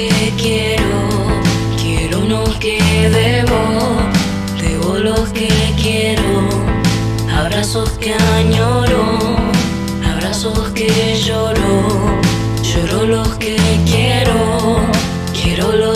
que quiero lo que debo lo que quiero. Abrazos que añoro, abrazos que lloro lo que quiero lo